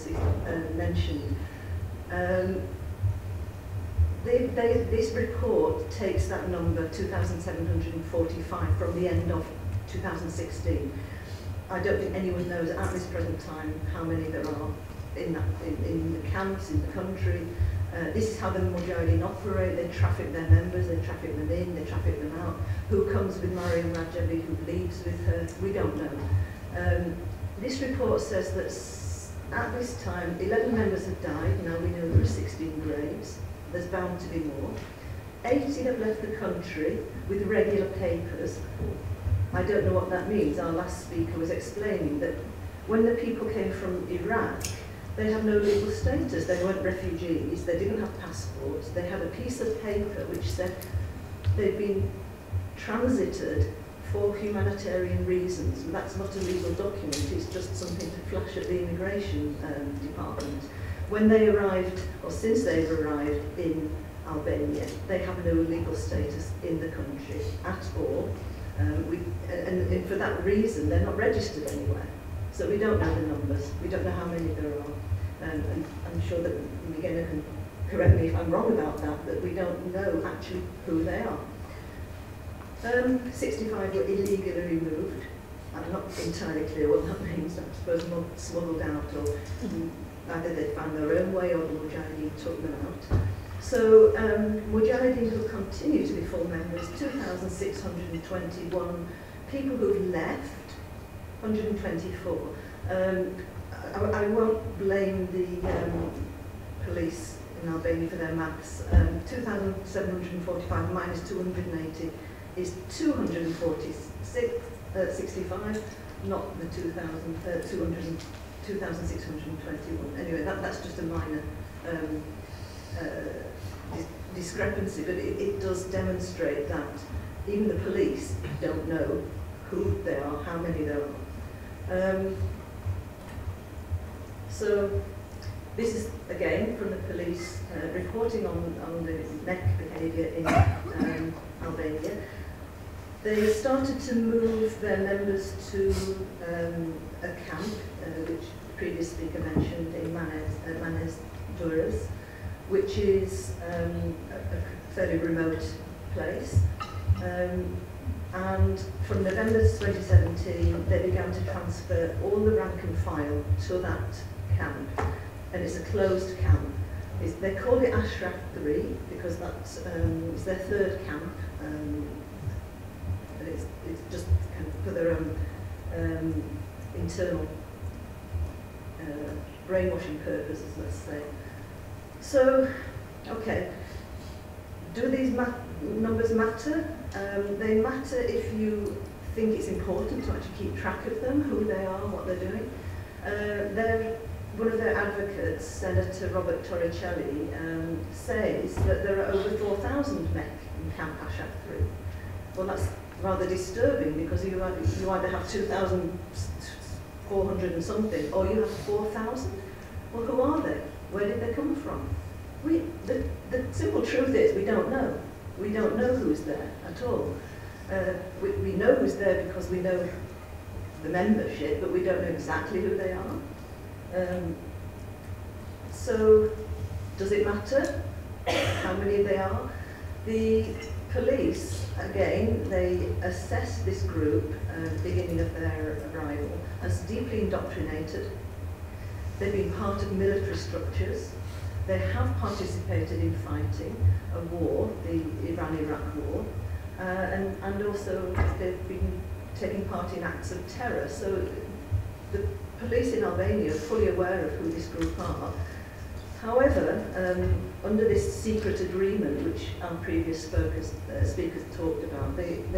previously mentioned. This report takes that number, 2,745, from the end of 2016. I don't think anyone knows at this present time how many there are in the camps, in the country. This is how the Mujahideen operate. They traffic their members, they traffic them in, they traffic them out. Who comes with Mariam Rajavi, who leaves with her, we don't know. This report says that at this time, 11 members have died. Now we know there are 16 graves. There's bound to be more. 80 have left the country with regular papers. I don't know what that means. Our last speaker was explaining that when the people came from Iraq, they had no legal status. They weren't refugees. They didn't have passports. They had a piece of paper which said they'd been transited for humanitarian reasons. And that's not a legal document. It's just something to flash at the immigration department. When they arrived, or since they've arrived in Albania, they have no legal status in the country at all. And for that reason, they're not registered anywhere. So we don't know the numbers. We don't know how many there are. And I'm sure that Miguel can correct me if I'm wrong about that, that we don't know actually who they are. 65 were illegally removed. I'm not entirely clear what that means. I suppose not smuggled out, or either they found their own way or the Mujahideen took them out. So Mujahideen who continue to be full members, 2,621 people who've left, 124. I won't blame the police in Albania for their maths. 2,745 minus 280 is 265, not the 2,621. Anyway, that's just a minor discrepancy, but it does demonstrate that even the police don't know who they are, how many there are. So this is again from the police reporting on the MEC behaviour in Albania. They started to move their members to a camp, which the previous speaker mentioned, in Manes Duras, which is a fairly remote place. And from November 2017, they began to transfer all the rank and file to that camp. And it's a closed camp. They call it Ashraf 3 because that's it's their third camp. And it's just kind of for their own internal brainwashing purposes, let's say. So, okay, do these numbers matter? They matter if you think it's important to actually keep track of them, who they are, what they're doing. One of their advocates, Senator Robert Torricelli, says that there are over 4,000 MEC in Camp Ashraf 3. Well, that's rather disturbing because you either have 2,400 and something, or you have 4,000. Well, who are they? Where did they come from? The simple truth is we don't know. We don't know who's there at all. We know who's there because we know the membership, but we don't know exactly who they are. So, does it matter how many they are? The police, again, they assess this group at the beginning of their arrival as deeply indoctrinated. They've been part of military structures. They have participated in fighting a war, the Iran-Iraq war, and also they've been taking part in acts of terror. So the police in Albania are fully aware of who this group are. However, under this secret agreement, which our previous speakers talked about,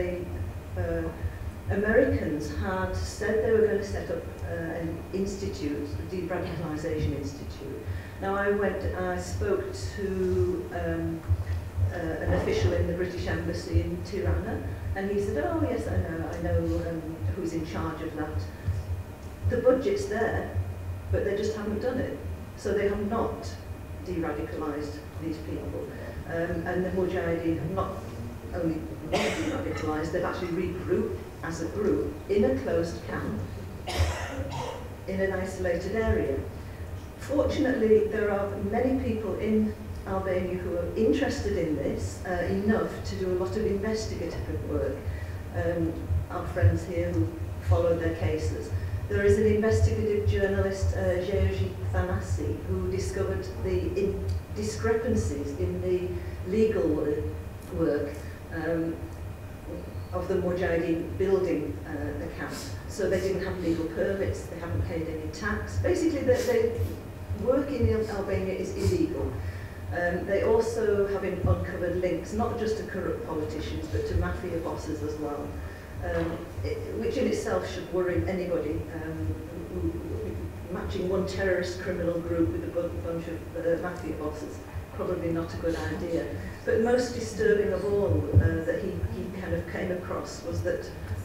Americans had said they were going to set up an institute, a de-radicalization institute. Now I spoke to an official in the British Embassy in Tirana, and he said, oh yes, I know who's in charge of that. The budget's there, but they just haven't done it. So they have not de-radicalized these people. And the Mujahideen have not only not de-radicalized, they've actually regrouped as a group in a closed camp in an isolated area. Fortunately, there are many people in Albania who are interested in this enough to do a lot of investigative work. Our friends here who followed their cases. There is an investigative journalist, Georgi Thanasi, who discovered the discrepancies in the legal work of the Mujahideen building the camp. So they didn't have legal permits, they haven't paid any tax. Basically, they work in Albania is illegal. They also have uncovered links, not just to corrupt politicians, but to mafia bosses as well, which in itself should worry anybody. Matching one terrorist criminal group with a bunch of mafia bosses, probably not a good idea. But most disturbing of all that he kind of came across was that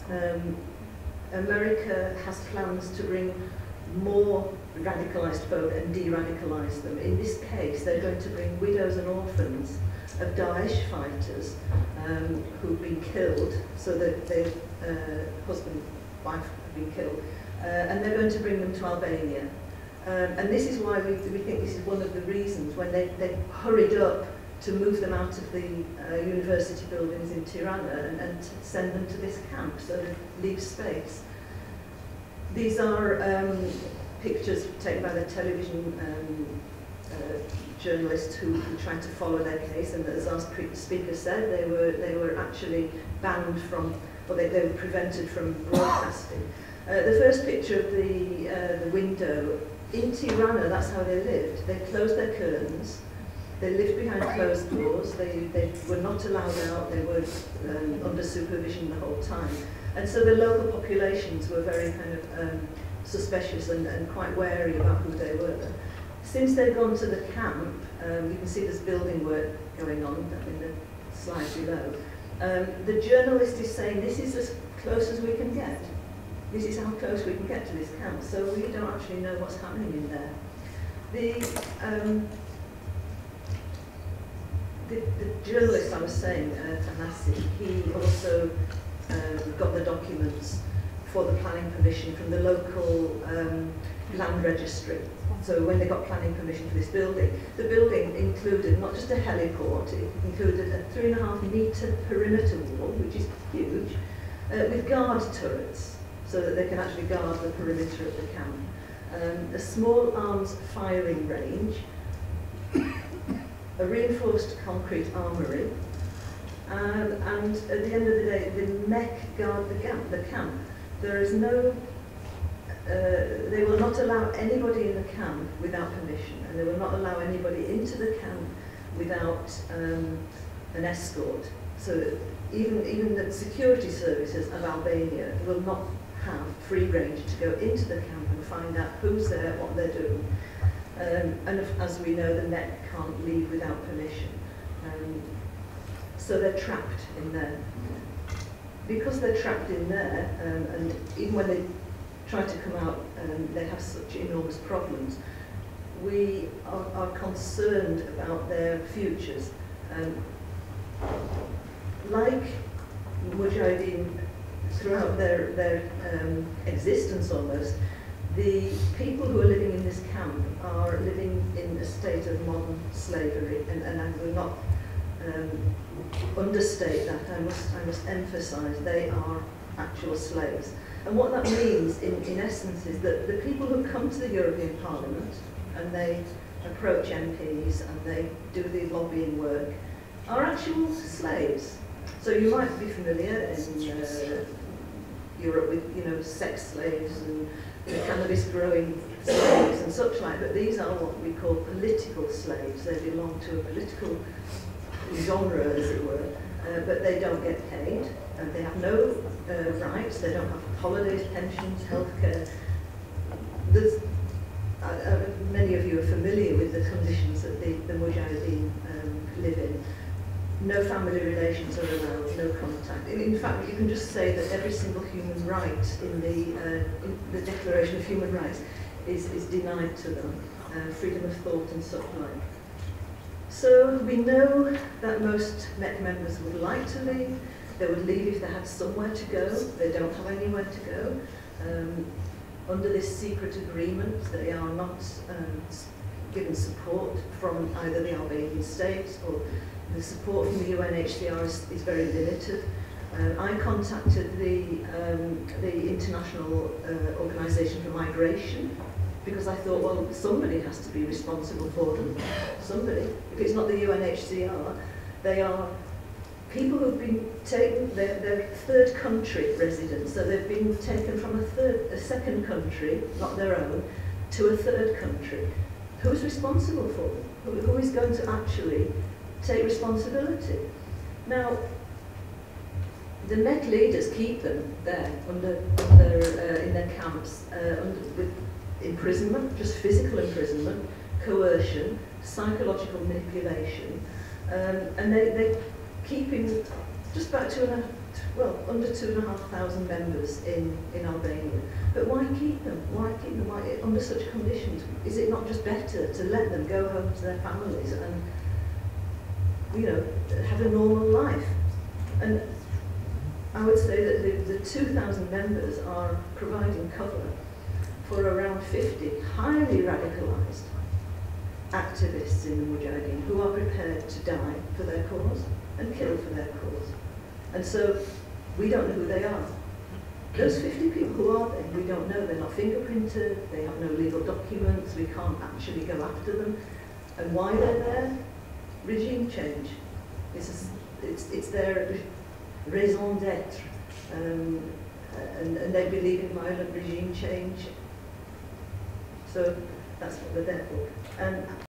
America has plans to bring more radicalised folk and de-radicalise them. In this case, they're going to bring widows and orphans of Daesh fighters who've been killed, so that their husband, wife have been killed, and they're going to bring them to Albania. And this is why we think this is one of the reasons when they hurried up to move them out of the university buildings in Tirana and send them to this camp, so they leave space. These are pictures taken by the television journalists who tried to follow their case, and as our speaker said, they were actually banned from, or they were prevented from broadcasting. The first picture of the window, in Tirana, that's how they lived. They closed their curtains, they lived behind closed doors, they were not allowed out, they were under supervision the whole time. And so the local populations were very kind of suspicious and quite wary about who they were. Since they've gone to the camp, you can see there's building work going on in the slide below. The journalist is saying this is as close as we can get. This is how close we can get to this camp, so we don't actually know what's happening in there. The journalist I was saying, Thanasi, he also got the documents for the planning permission from the local land registry. So when they got planning permission for this building, the building included not just a heliport, it included a 3.5-metre perimeter wall, which is huge, with guard turrets, so that they can actually guard the perimeter of the camp. A small arms firing range, a reinforced concrete armoury, and at the end of the day, the Mek guard the camp. There is no, they will not allow anybody in the camp without permission, and they will not allow anybody into the camp without an escort. So that even the security services of Albania will not have free range to go into the camp and find out who's there, what they're doing. And as we know, the Met can't leave without permission. So they're trapped in there. Because they're trapped in there, and even when they try to come out, they have such enormous problems, we are concerned about their futures. Like Mujahideen, throughout their existence almost, the people who are living in this camp are living in a state of modern slavery, and I will not understate that. I must emphasise they are actual slaves. And what that means, in essence, is that the people who come to the European Parliament and they approach MPs and they do the lobbying work are actual slaves. So you might be familiar in Europe with sex slaves and cannabis growing slaves and such like, but these are what we call political slaves. They belong to a political genre, as it were, but they don't get paid, and they have no rights. They don't have holidays, pensions, healthcare. Many of you are familiar with the conditions that the Mujahideen live in. No family relations are allowed, no contact. In fact, you can just say that every single human right in the Declaration of Human Rights is denied to them, freedom of thought and such like. So we know that most MEC members would like to leave. They would leave if they had somewhere to go. They don't have anywhere to go. under this secret agreement. They are not given support from either the Albanian state, or the support from the UNHCR is very limited. I contacted the International Organization for Migration, because I thought, well, somebody has to be responsible for them. Somebody. If it's not the UNHCR, they are people who've been taken, they're third country residents, so they've been taken from a second country, not their own, to a third country. Who's responsible for them? Who is going to actually take responsibility? Now, the Met leaders keep them there in their camps with imprisonment, just physical imprisonment, coercion, psychological manipulation, and they're keeping just about under 2,500 members in Albania. But why keep them? Why keep them? Why, under such conditions? Is it not just better to let them go home to their families and, you know, have a normal life? And I would say that the 2,000 members are providing cover for around 50 highly radicalised activists in the Mujahideen who are prepared to die for their cause and kill for their cause. And so we don't know who they are. Those 50 people, who are they? We don't know. They're not fingerprinted, they have no legal documents, we can't actually go after them. And why they're there? Regime change. It's their raison d'etre. And they believe in violent regime change. So that's what they're there for.